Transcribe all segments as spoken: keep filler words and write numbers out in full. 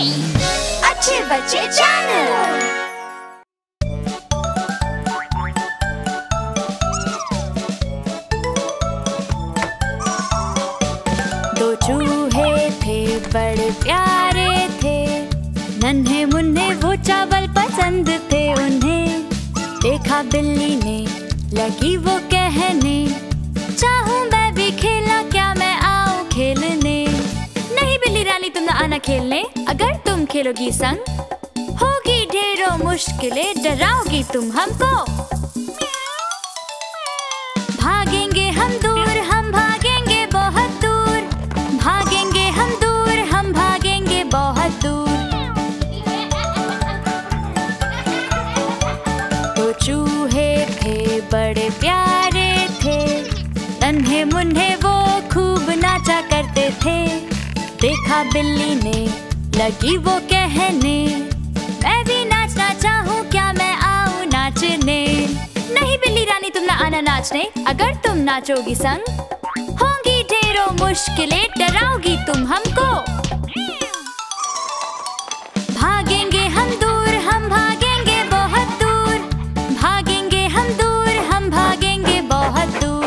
अच्छे बच्चे चैनल। दो चूहे थे बड़े प्यारे थे, नन्हे मुन्ने वो चावल पसंद थे उन्हें। देखा बिल्ली ने लगी वो कहने, चाहूं मैं भी खेलना, क्या मैं आऊं खेलने? नहीं बिल्ली रानी तुम ना आना खेलने, अगर तुम खेलोगी संग होगी ढेरों मुश्किलें, डराओगी तुम हमको। भागेंगे हम दूर, हम भागेंगे बहुत दूर, भागेंगे हम दूर, हम भागेंगे बहुत दूर। तो चूहे थे बड़े प्यारे थे, नन्हे मुन्ने वो खूब नाचा करते थे। देखा बिल्ली ने लगी वो कहने, मैं भी नाचना चाहूं, क्या मैं आऊं नाचने? नहीं बिल्ली रानी तुम ना आना नाचने, अगर तुम नाचोगी संग होंगी ढेरों मुश्किलें, डराओगी तुम हमको। भागेंगे हम दूर, हम भागेंगे बहुत दूर, भागेंगे हम दूर, हम भागेंगे बहुत दूर।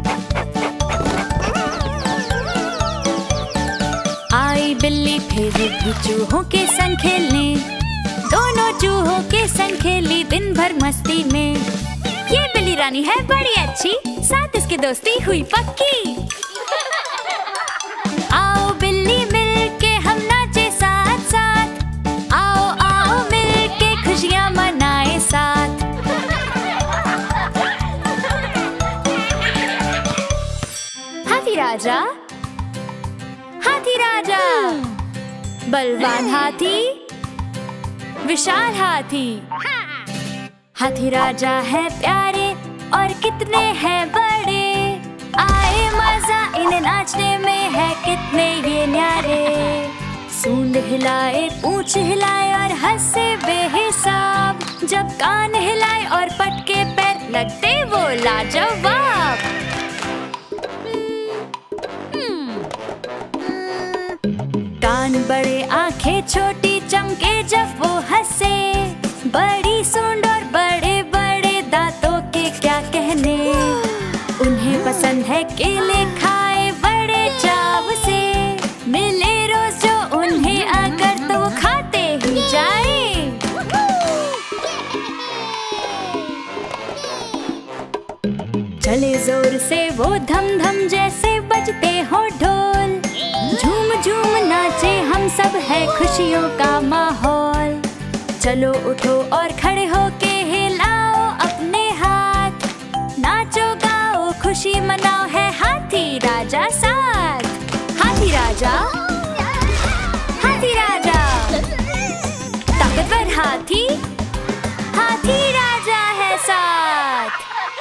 आई बिल्ली फिर भी चूहों के संग खेलने, दोनों चूहों के संग खेली दिन भर मस्ती में। ये बिल्ली रानी है बड़ी अच्छी, साथ इसकी दोस्ती हुई पक्की। आओ बिल्ली मिलके हम नाचे साथ साथ, आओ आओ मिलके खुशियाँ मनाए साथ। हाथी राजा, हाथी राजा, बलवान हाथी, विशाल हाथी। हाथी राजा है प्यारे और कितने हैं बड़े, आए मजा इन्हें नाचने में है कितने ये न्यारे। सूंड हिलाए, पूंछ हिलाए और हंसे बेहिसाब, जब कान हिलाए और पटके पैर लगते वो लाजवाब। कान बड़े आंखें छोटी चमके जब वो हंसे, बड़ी सूंड और बड़े बड़े दांतों के क्या कहने। उन्हें पसंद है केले खाए बड़े चाव से, मिले रोज जो उन्हें अगर तो वो खाते ही जाए। चले जोर से वो धम धम जैसे बजते हो ढोल, झूम झूम नाचे हम सब है खुशियों का माहौल। चलो उठो और खड़े होके हिलाओ अपने हाथ, नाचो गाओ खुशी मनाओ, है हाथी राजा साथ। हाथी राजा, हाथी राजा, ताकतवर हाथी, हाथी राजा है साथ।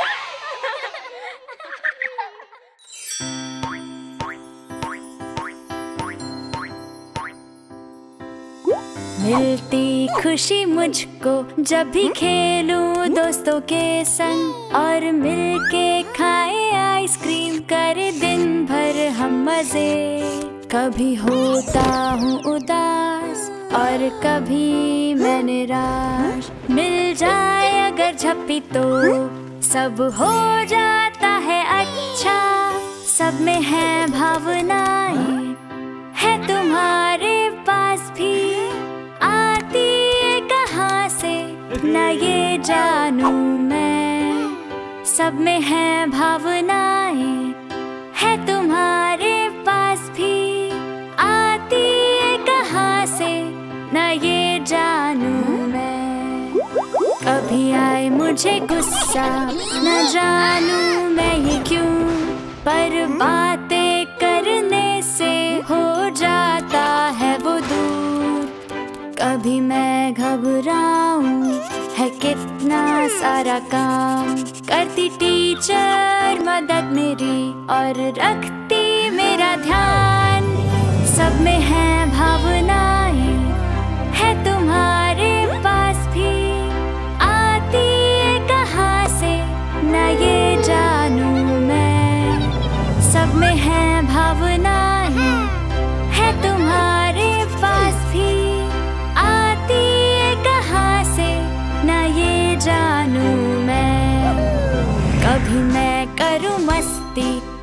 मिलती खुशी मुझको जब भी खेलूं दोस्तों के संग, और मिलके खाए आइसक्रीम, करे दिन भर हम मजे। कभी होता हूँ उदास और कभी मैं निराश, मिल जाए अगर झप्पी तो सब हो जाता है अच्छा। सब में है भावनाएं, है तुम्हारे पास भी, आती है कहाँ से न ये जानूं मैं। सब में है भावनाएं, है तुम्हारे पास भी, आती है कहाँ से न ये जानूं मैं। कभी आए मुझे गुस्सा, न जानूं मैं ये क्यों, पर बातें करने से हो जाता है वो दूर। कभी मैं घबराऊं, है कितना सारा काम, करती टीचर मदद मेरी और रखती मेरा ध्यान। सब में है भावनाएं, है तुम्हारे पास भी, आती है कहाँ से न ये जानूं मैं। सब में है भावनाएं, है तुम्हारे पास भी,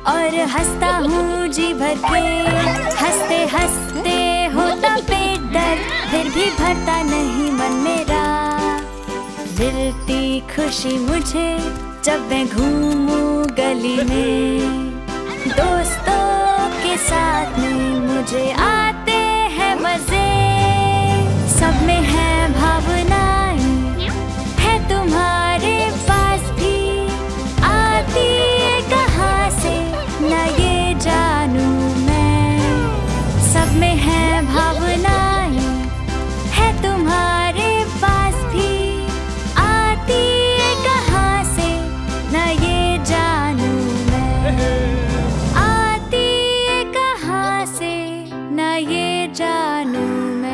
और हंसता हूँ जी भर के। हंसते हंसते होता पेट दर्द, फिर भी भरता नहीं मन मेरा। मिलती खुशी मुझे जब मैं घूमूं गली में। दोस्तों के साथ में मुझे आते हैं मजे। सब में है भावनाएं, है तुम्हारे पास भी। आती है कहाँ से न ये जानूं मैं। सब में है भावनाएं, है तुम्हारे पास भी। आती है कहाँ से न ये जानूं मैं। आती है कहाँ से न ये जानूं मैं।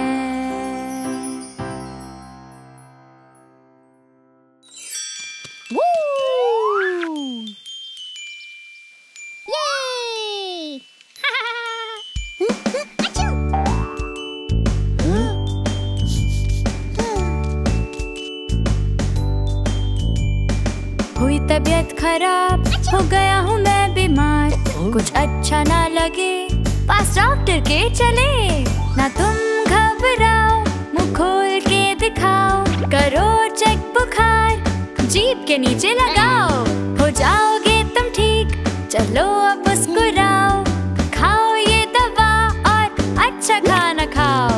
हुई तबीयत खराब, हो गया हूँ मैं बीमार। कुछ अच्छा ना लगे, पास डॉक्टर के चले। ना तुम घबराओ, मुंह खोल के दिखाओ। करो चेक बुखार, जीभ के नीचे लगाओ। हो जाओगे तुम ठीक, चलो अब मुस्कुराओ। खाओ ये दवा और अच्छा खाना खाओ।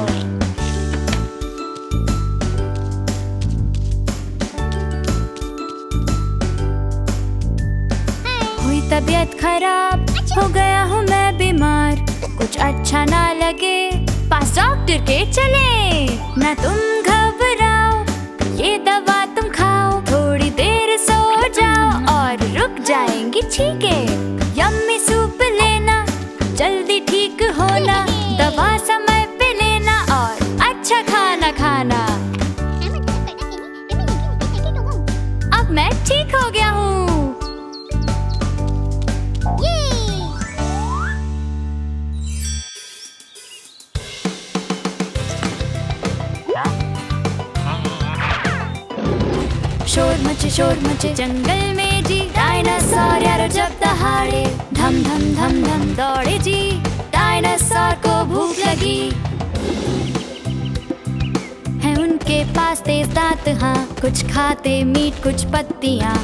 हुई तबीयत खराब, हो गया हूँ मैं बीमार। कुछ अच्छा ना लगे, पास डॉक्टर के चले। ना तुम घबराओ, ये दवा तुम खाओ। थोड़ी देर सो जाओ और रुक जाएंगी छींकें। यम्मी सूप लेना, जल्दी ठीक होना। दवा समय पे लेना और अच्छा खाना खाना। अब मैं ठीक हो गया हूँ। शोर मचे शोर मचे जंगल में जी। डायनासोर यारो जब दहाड़े, धम धम धम धम दौड़े जी। डायनासोर को भूख लगी, है उनके पास तेज दांत। हाँ, कुछ खाते मीट कुछ पत्तियाँ।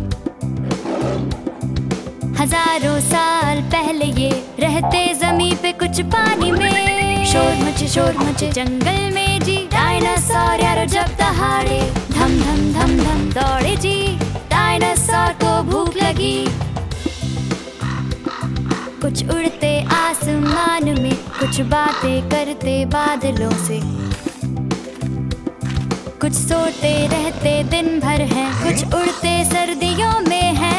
हजारों साल पहले ये रहते जमीन पे कुछ पानी में। शोर मचे शोर मचे जंगल में जी। डायनासोर यारो जब दहाड़े, धम धम धम धम दौड़े जी। डायनासोर को भूख लगी, कुछ उड़ते आसमान में, कुछ बातें करते बादलों से। कुछ सोते रहते दिन भर हैं, कुछ उड़ते सर्दियों में हैं।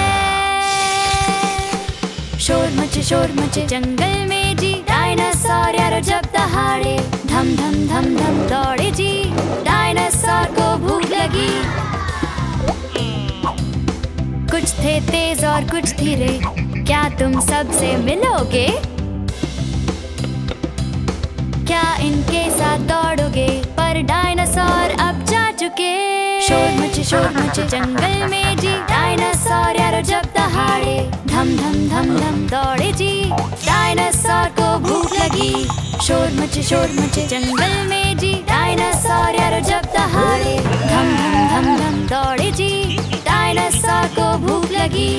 शोर मचे शोर मचे जंगल में जी। डायनासोर यारो जब दहाड़े, धम धम धम धम दौड़े जी। डायनासोर को भूख लगी, कुछ थे तेज और कुछ धीरे। क्या तुम सबसे मिलोगे? क्या इनके साथ दौड़ोगे? पर डायनासोर अब जा चुके। शोर मचे शोर मचे जंगल में जी। डायनासोर यारो जब दहाड़े, धम धम धम धम दौड़े जी। डायनासोर को भूख लगी, शोर मचे शोर मचे जंगल में जी। डायनासोर यारो जब दहाड़े, धम धम धम धम दौड़े जी। डायनासोर को भूख लगी।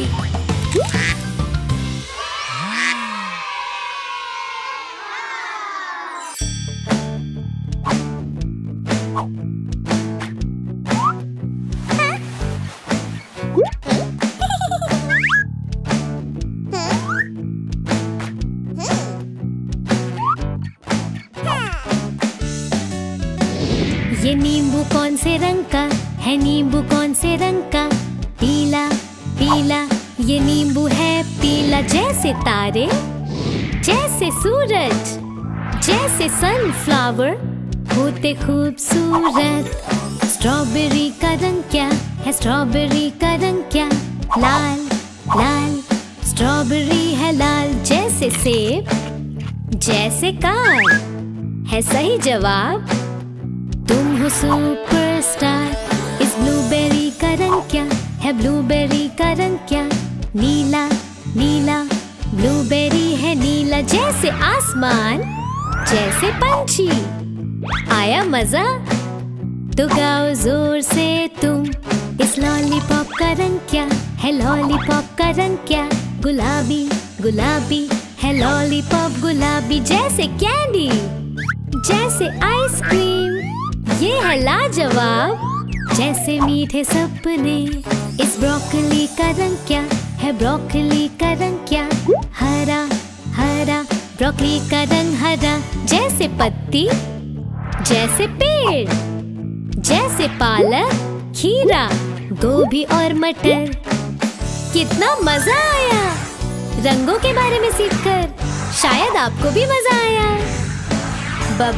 ये नींबू कौन से रंग का है? नींबू कौन से रंग का? पीला पीला। ये नींबू है पीला जैसे तारे, जैसे सूरज, जैसे सनफ्लावर होते खूबसूरत। स्ट्रॉबेरी का रंग क्या है? स्ट्रॉबेरी का रंग क्या? लाल लाल। स्ट्रॉबेरी है लाल जैसे सेब, जैसे कार है सही जवाब। तुम हो सुपरस्टार। इस ब्लूबेरी का रंग क्या है? ब्लूबेरी का रंग क्या? नीला नीला, ब्लूबेरी है नीला जैसे आसमान, जैसे पंछी। आया मजा? तो गाओ जोर से तुम। इस लॉलीपॉप का रंग क्या है? लॉलीपॉप का रंग क्या? गुलाबी गुलाबी है लॉलीपॉप, गुलाबी जैसे कैंडी, जैसे आइसक्रीम। ये है लाजवाब, जैसे मीठे सपने। इस ब्रोकली का रंग क्या है? ब्रोकली का रंग क्या? हरा हरा, ब्रोकली का रंग हरा, जैसे पत्ती, जैसे पेड़, जैसे पालक, खीरा, गोभी और मटर। कितना मजा आया रंगों के बारे में सीखकर। शायद आपको भी मजा आया। Bye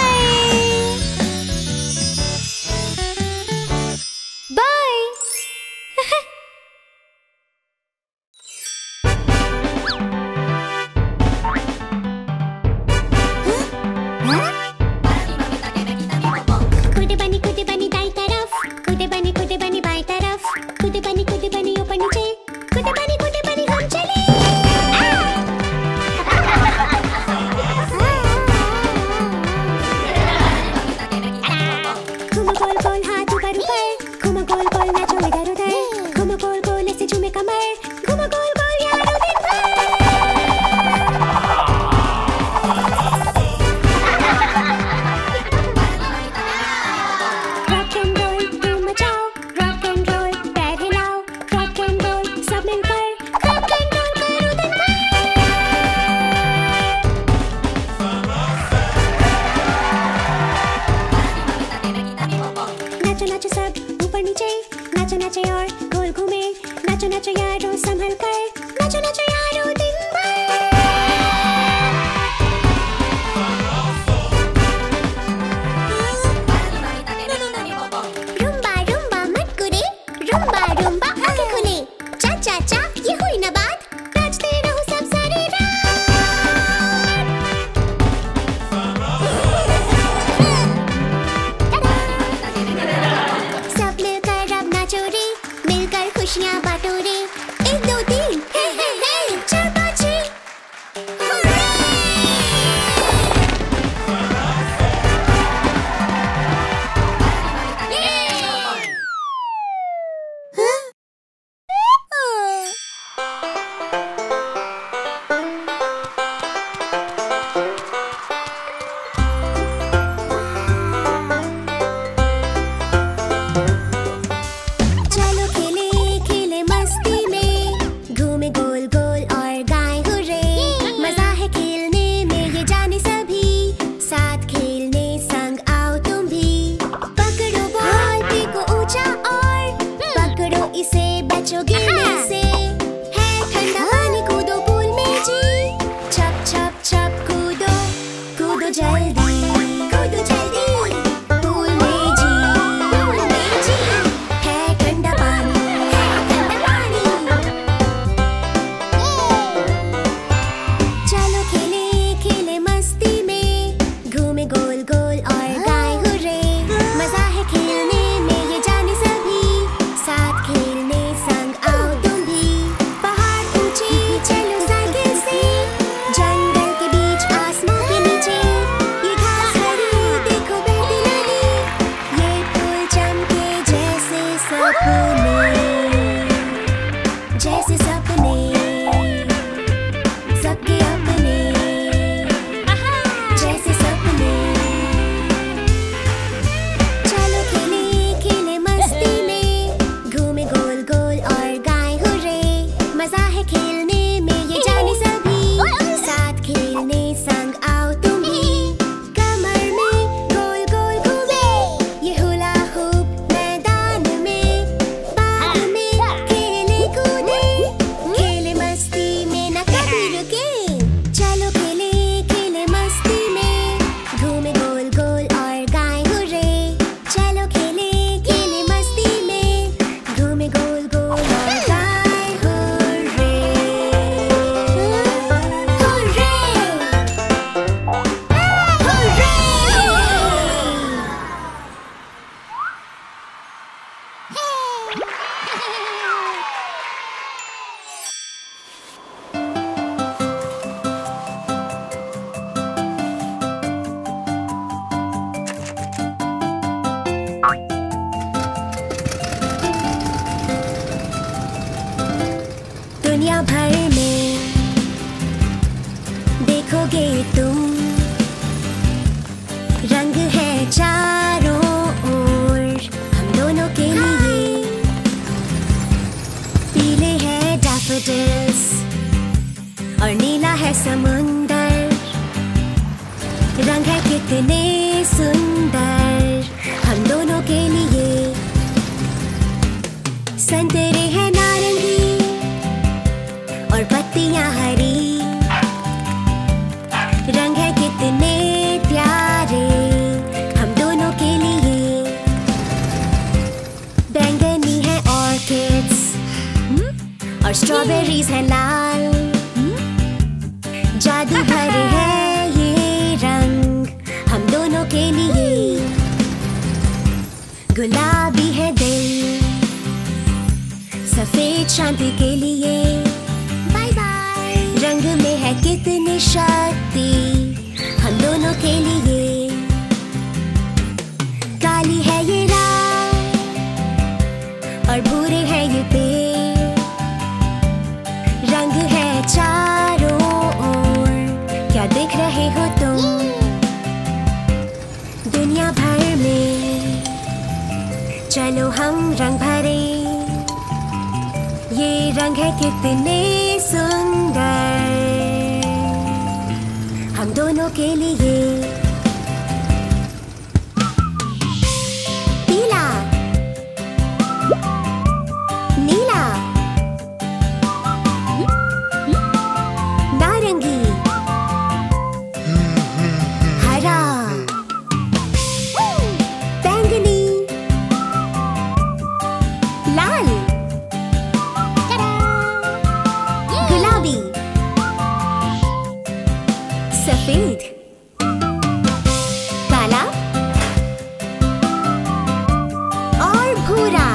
bye. कूदे बनी कूदे बनी दाई तरफ, कूदे बनी कूदे बनी बाई तरफ, कूदे बनी कूदे बनी ऊपर नीचे, कूदे बनी कूदे बनी हम चले। घूमो गोल गोल हाथ ऊपर ऊपर, घूमो गोल गोल नाचो इधर उधर, घूमो गोल गोल ऐसे झूमे कमर, घूमो गोल गोल यारो दिन भर। रॉक एंड रोल धूम मचाओ, रॉक एंड रोल पैर हिलाओ, रॉक एंड रोल सब मिलकर रॉक एंड रोल करो दिन भर। नाचो नाचो सब ऊपर नीचे, नाचो नाचो और गोल घूमे, नाचो नाचो यारो संभल कर, नाचो नाचो यारो दिन भर। रुम्बा रुम्बा मत कुरे, रुम्बा रुम्बा आंखें खुले, चा चा चा ये हुई ना बात, नाचते रहो सब सारी रात। सब मिलकर अब नाचो रे, मिलकर खुशियाँ बांटो रे। एक दो तीन हे हे हे, चार रंग है चारों ओर हम दोनों के लिए। पीले है डैफोडिल्स और नीला है समुंदर। रंग है कितने सुंदर हम दोनों के लिए। संतरे है नारंगी और पत्तियां हरी। रंग है कितने प्यारे हम दोनों के लिए। बैंगनी है ऑर्किड्स और स्ट्रॉबेरीज है लाल। जादू भरे है ये रंग हम दोनों के लिए। गुलाबी है दिल सफेद शांति के लिए। Bye bye. रंग में है कितनी शक्ति हम दोनों के लिए। काली है ये रात और भूरे है ये पेड़। रंग है चारों ओर क्या देख रहे हो तुम। दुनिया भर में चलो हम रंग भरे। ये रंग है कितने सुंदर हम दोनों के लिए। पीला, नीला, नारंगी, हरा, बैंगनी, लाल, गुलाबी, सफेद, काला और भूरा।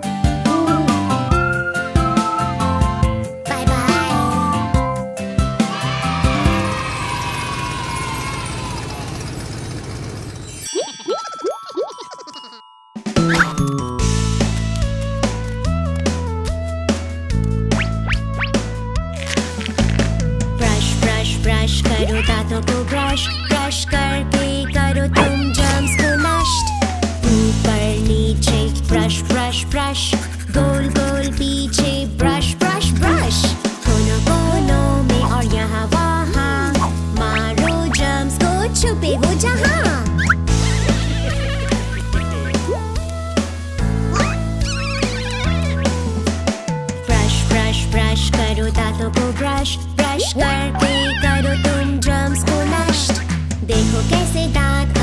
Bye bye. Brush brush brush करो दांतों को ब्रश। ब्रश करके करो तुम जर्म्स को नष्ट। ऊपर नीचे ब्रश ब्रश ब्रश। गोल गोल पीछे ब्रश ब्रश ब्रश। कोनों कोनों में और यहाँ वहाँ मारो जर्म्स को छुपे वो जहाँ। ब्रश ब्रश ब्रश करो दांतों को ब्रश। ब्रश करके करो तुम जर्म्स को नष्ट। देखो कैसे दांत